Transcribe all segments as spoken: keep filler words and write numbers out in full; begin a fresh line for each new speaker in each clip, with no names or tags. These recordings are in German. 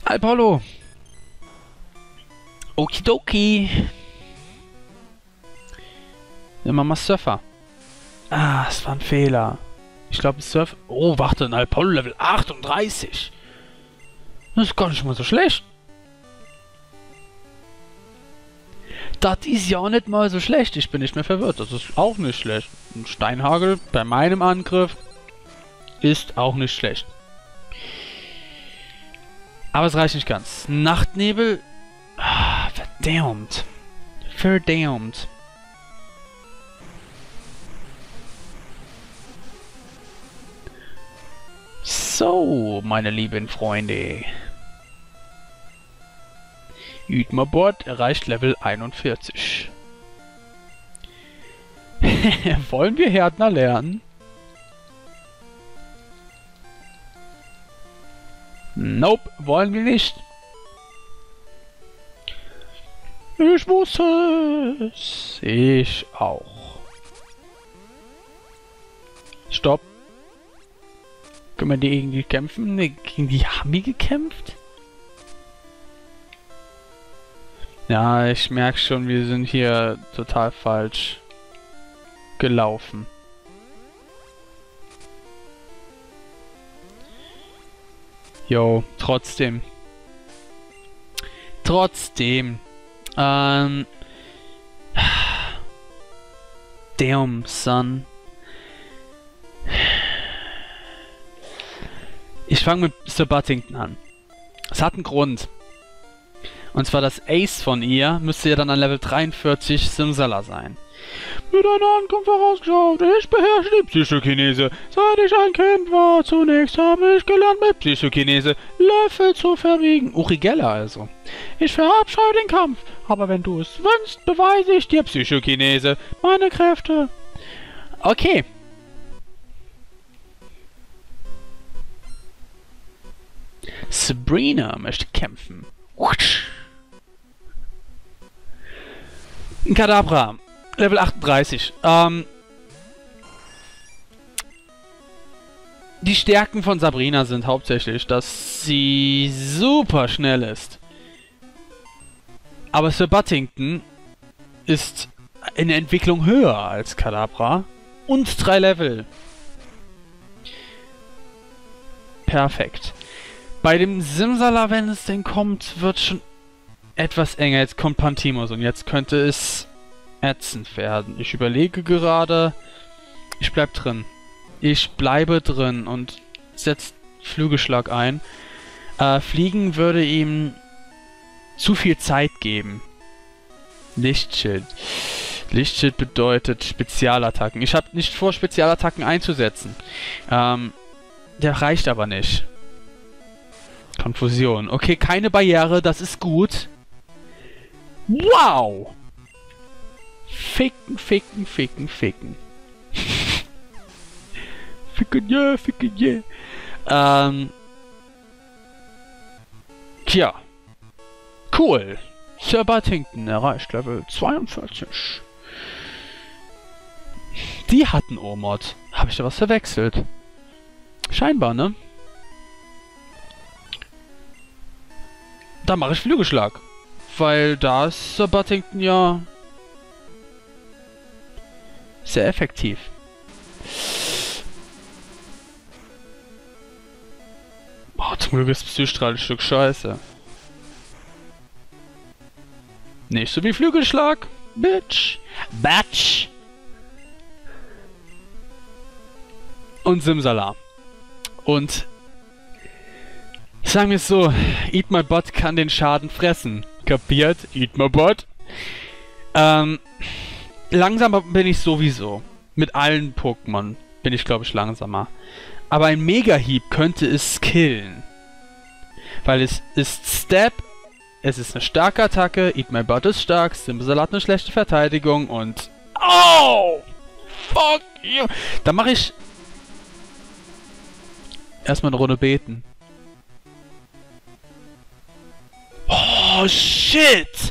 Hi Paulo. Okidoki. Immer mal Surfer. Ah, es war ein Fehler. Ich glaube, Surf... Oh, warte, ein Apollo Level achtunddreißig. Das ist gar nicht mal so schlecht. Das ist ja nicht mal so schlecht. Ich bin nicht mehr verwirrt. Das ist auch nicht schlecht. Ein Steinhagel bei meinem Angriff ist auch nicht schlecht. Aber es reicht nicht ganz. Nachtnebel... Ah, verdammt. Verdammt. So, meine lieben Freunde. Üdmerbord erreicht Level einundvierzig. Wollen wir Härtner lernen? Nope, wollen wir nicht. Ich wusste es. Ich auch. Stopp. Können wir die irgendwie kämpfen? Ne, gegen die haben die gekämpft? Ja, ich merke schon, wir sind hier total falsch gelaufen. Jo, trotzdem. Trotzdem. Ähm. Damn, son. Ich fange mit Sir Buttington an. Es hat einen Grund. Und zwar das Ace von ihr müsste ja dann an Level dreiundvierzig Simsala sein. Mit einer Ankunft vorausgeschaut, ich beherrsche die Psychokinese. Seit ich ein Kind war, zunächst habe ich gelernt mit Psychokinese Löffel zu verwiegen. Urigella also. Ich verabscheue den Kampf, aber wenn du es wünschst, beweise ich dir Psychokinese. Meine Kräfte. Okay. Sabrina möchte kämpfen. Kadabra. Level achtunddreißig. Ähm, die Stärken von Sabrina sind hauptsächlich, dass sie super schnell ist. Aber Sir Buttington ist in der Entwicklung höher als Kadabra. Und drei Level. Perfekt. Bei dem Simsala, wenn es denn kommt, wird schon etwas enger. Jetzt kommt Pantimos und jetzt könnte es ätzend werden. Ich überlege gerade. Ich bleib drin. Ich bleibe drin und setze Flügelschlag ein. Äh, Fliegen würde ihm zu viel Zeit geben. Lichtschild. Lichtschild bedeutet Spezialattacken. Ich habe nicht vor, Spezialattacken einzusetzen. Ähm, der reicht aber nicht. Konfusion. Okay, keine Barriere, das ist gut. Wow! Ficken, ficken, ficken, ficken. Ficken, yeah, ficken, yeah. Ähm. Tja. Cool. Sir Buttington erreicht Level zweiundvierzig. Die hatten O-Mod. Habe ich da was verwechselt? Scheinbar, ne? Da mache ich Flügelschlag. Weil da ist Sir Buttington ja sehr effektiv. Boah, zum Glück ist Psystrahl ein Stück Scheiße. Nicht so wie Flügelschlag. Bitch. Batch. Und Simsala. Und sagen wir es so, Eat My Bot kann den Schaden fressen. Kapiert? Eat My Bot. Ähm, langsamer bin ich sowieso. Mit allen Pokémon bin ich, glaube ich, langsamer. Aber ein Mega-Hieb könnte es killen. Weil es ist Step, es ist eine starke Attacke, Eat My Bot ist stark, Simsala hat eine schlechte Verteidigung und... Oh! Fuck you! Da mache ich... erstmal eine Runde beten. Oh, shit!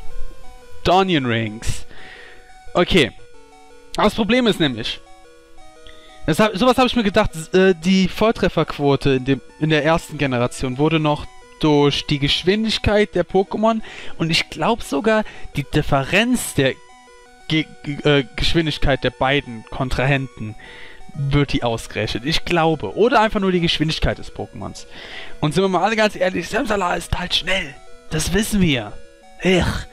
Onion Rings. Okay. Aber das Problem ist nämlich, Das hab, sowas habe ich mir gedacht, äh, die Volltrefferquote in, dem, in der ersten Generation wurde noch durch die Geschwindigkeit der Pokémon und ich glaube sogar die Differenz der Ge äh, Geschwindigkeit der beiden Kontrahenten wird die ausgerechnet. Ich glaube. Oder einfach nur die Geschwindigkeit des Pokémons. Und sind wir mal alle ganz ehrlich, Simsala ist halt schnell. Das wissen wir. Ech.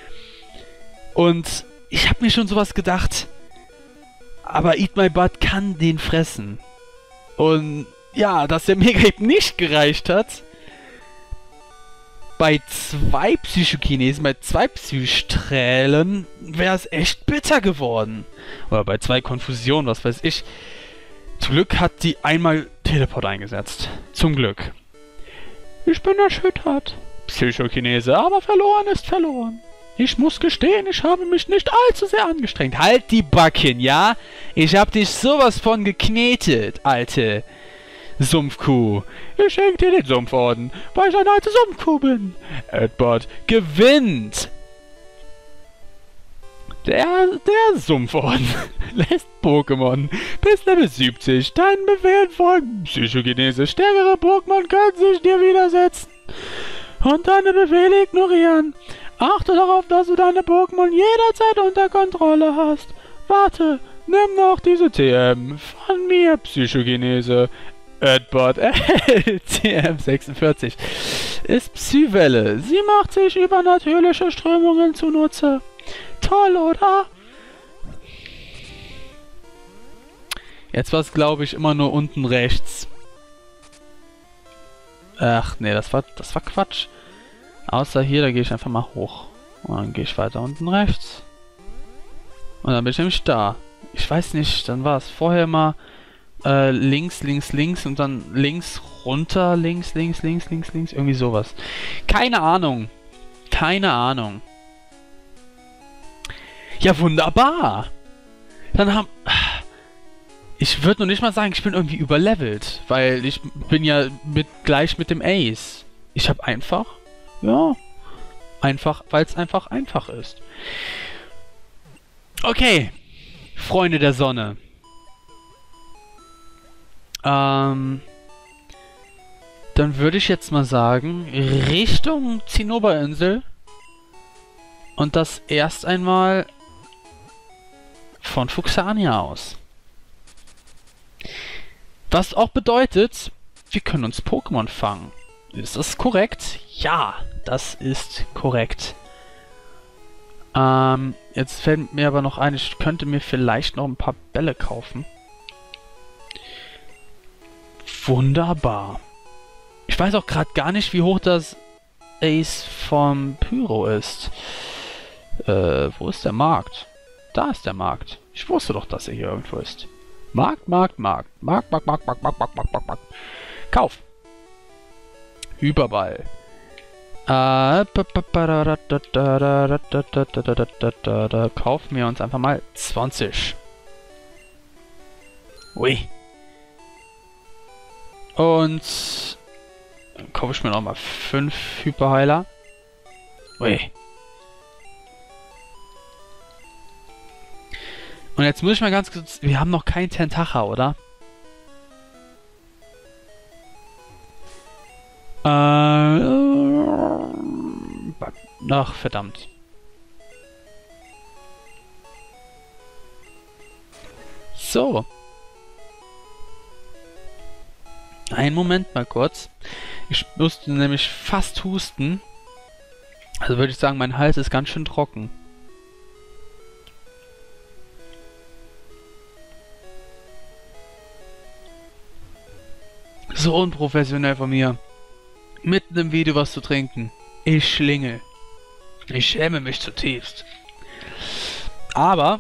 Und ich habe mir schon sowas gedacht, aber Eat My Butt kann den fressen. Und ja, dass der Mega-Hit nicht gereicht hat, bei zwei Psychokinesen, bei zwei Psysträlen, wäre es echt bitter geworden. Oder bei zwei Konfusionen, was weiß ich. Zum Glück hat die einmal Teleport eingesetzt. Zum Glück. Ich bin erschüttert. Psychokinese, aber verloren ist verloren. Ich muss gestehen, ich habe mich nicht allzu sehr angestrengt. Halt die Backen, ja? Ich hab dich sowas von geknetet, alte Sumpfkuh. Ich schenke dir den Sumpforden, weil ich eine alte Sumpfkuh bin. Edward gewinnt. Der, der Sumpforden lässt Pokémon bis Level siebzig deinen Befehlen folgen. Psychokinese, stärkere Pokémon können sich dir widersetzen und deine Befehle ignorieren. Achte darauf, dass du deine Pokémon jederzeit unter Kontrolle hast. Warte, nimm noch diese T M von mir, Psychokinese. Edward L T M sechsundvierzig ist Psywelle. Sie macht sich übernatürliche Strömungen zunutze. Toll, oder? Jetzt war es, glaube ich, immer nur unten rechts. Ach, nee, das war, das war Quatsch. Außer hier, da gehe ich einfach mal hoch. Und dann gehe ich weiter unten rechts. Und dann bin ich nämlich da. Ich weiß nicht, dann war es vorher mal äh, links, links, links und dann links, runter, links, links, links, links, links. Irgendwie sowas. Keine Ahnung. Keine Ahnung. Ja, wunderbar. Dann haben... Ich würde noch nicht mal sagen, ich bin irgendwie überlevelt. Weil ich bin ja mit, gleich mit dem Ace. Ich habe einfach... Ja, einfach, weil es einfach einfach ist. Okay, Freunde der Sonne. Ähm, dann würde ich jetzt mal sagen, Richtung Zinnoberinsel. Und das erst einmal von Fuxania aus. Was auch bedeutet, wir können uns Pokémon fangen. Ist das korrekt? Ja, das ist korrekt. Ähm, jetzt fällt mir aber noch ein, ich könnte mir vielleicht noch ein paar Bälle kaufen. Wunderbar. Ich weiß auch gerade gar nicht, wie hoch das Ace vom Pyro ist. Äh, wo ist der Markt? Da ist der Markt. Ich wusste doch, dass er hier irgendwo ist. Markt, Markt, Markt. Markt, Markt, Markt, Markt, Markt, Markt, Markt, Markt, Markt. Kauf. Hyperball. Äh, kaufen wir uns einfach mal zwanzig. Ui. Und dann kaufe ich mir noch mal fünf Hyperheiler. Ui. Und jetzt muss ich mal ganz kurz... Wir haben noch kein Tentacha, oder? Ach, verdammt. So. Einen Moment mal kurz. Ich musste nämlich fast husten. Also würde ich sagen, mein Hals ist ganz schön trocken. So unprofessionell von mir. Mitten im Video was zu trinken. Ich schlingel. Ich schäme mich zutiefst. Aber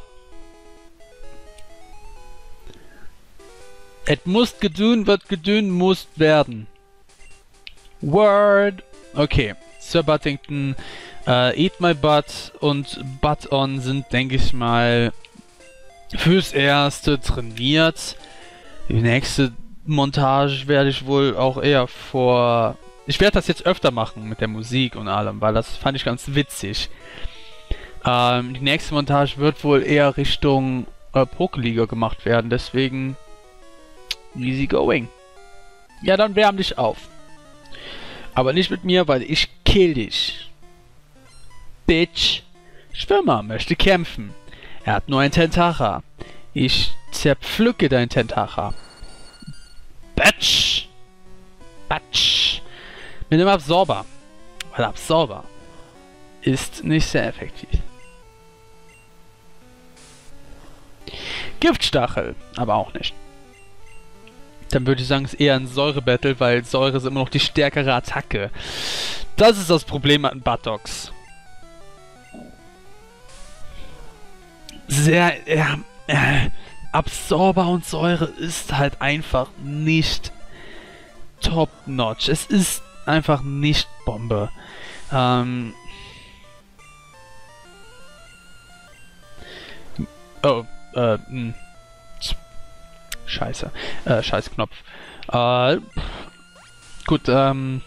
es muss gedün, wird gedün, muss werden. Word. Okay. Sir Buttington, äh, Eat My Butt und Butt On sind, denke ich mal, fürs Erste trainiert. Die nächste Montage werde ich wohl auch eher vor... Ich werde das jetzt öfter machen mit der Musik und allem, weil das fand ich ganz witzig. Ähm, die nächste Montage wird wohl eher Richtung äh, Pokeliga gemacht werden, deswegen Easy going. Ja, dann wärm dich auf. Aber nicht mit mir, weil ich kill dich. Bitch. Schwimmer möchte kämpfen. Er hat nur ein Tentacha. Ich zerpflücke dein Tentacha. Batsch. Batsch. Mit dem Absorber. Weil Absorber ist nicht sehr effektiv. Giftstachel, aber auch nicht. Dann würde ich sagen, es ist eher ein Säurebattle, weil Säure ist immer noch die stärkere Attacke. Das ist das Problem an Buttocks. Sehr, ja, äh, Absorber und Säure ist halt einfach nicht top-notch. Es ist einfach nicht Bombe. Ähm... Oh, äh, mh. Scheiße. Äh, scheiß Knopf. Äh, gut, ähm...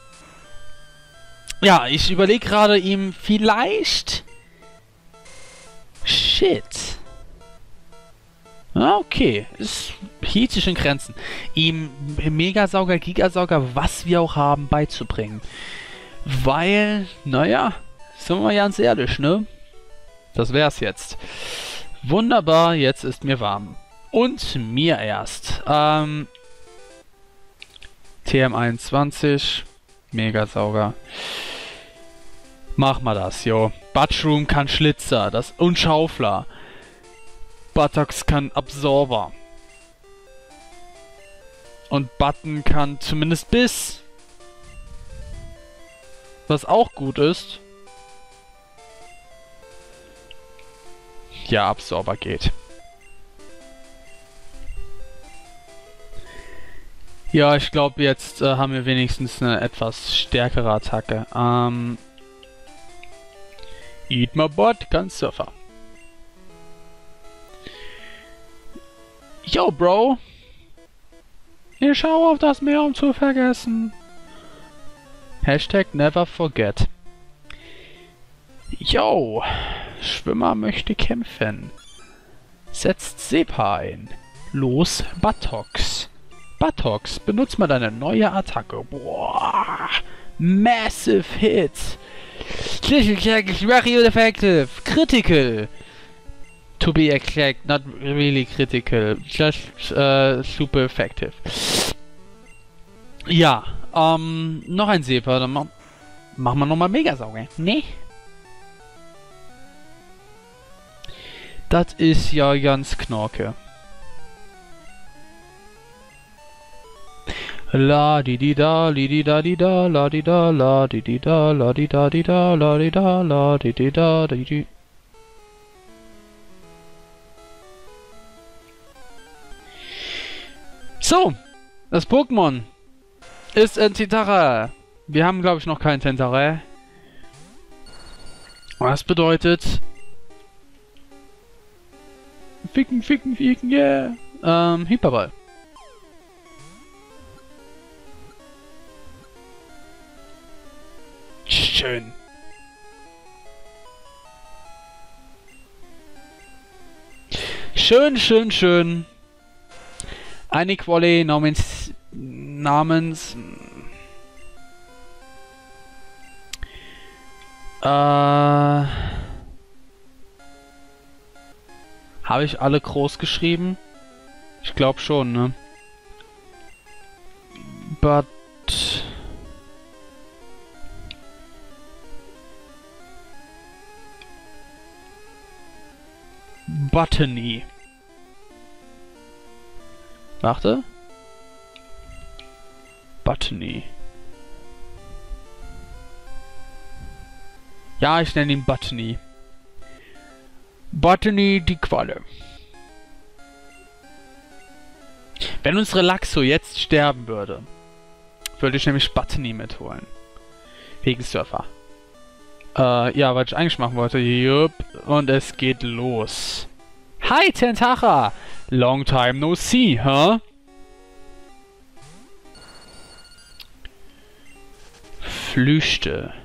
ja, ich überlege gerade ihm vielleicht... Shit. Ah, okay. Es hielt sich in Grenzen. Ihm Megasauger, Gigasauger, was wir auch haben, beizubringen. Weil, naja, sind wir ganz ehrlich, ne? Das wär's jetzt. Wunderbar, jetzt ist mir warm. Und mir erst. Ähm, T M einundzwanzig, Megasauger. Mach mal das, jo. Butchroom kann Schlitzer, das und Schaufler. Buttocks kann Absorber. Und Button kann zumindest Biss. Was auch gut ist. Ja, Absorber geht. Ja, ich glaube, jetzt äh, haben wir wenigstens eine etwas stärkere Attacke. Ähm... Eat my butt, kann Surfer. Yo, Bro. Ich schaue auf das Meer, um zu vergessen. Hashtag never forget. Yo. Schwimmer möchte kämpfen. Setzt Sepa ein. Los, Buttocks. Buttocks, benutzt mal deine neue Attacke. Boah. Massive Hit. Very effective. Critical. To be exact, not really critical. Just uh, super effective. Ja, ähm, noch ein Sepa. Dann ma machen wir nochmal Megasauger. Ne? Das ist ja ganz knorke. La di di da, li di da di da, la di da, la di di da, la di da di da, la di da, la di di da, di di. So, das Pokémon ist ein Tentara. Wir haben, glaube ich, noch keinen Tentara. Was bedeutet... Ficken, ficken, ficken, yeah. Ähm, Hyperball. Schön. Schön, schön, schön. Eine Quali namens... namens... Äh... Habe ich alle groß geschrieben? Ich glaube schon, ne? But... Botany. Warte. Botany. Ja, ich nenne ihn Botany. Botany die Qualle. Wenn uns Relaxo jetzt sterben würde, würde ich nämlich Botany mitholen. Wegen Surfer. Äh, ja, was ich eigentlich machen wollte. Jupp. Und es geht los. Hi, Tentacha! Long time no see, huh? Flüchte.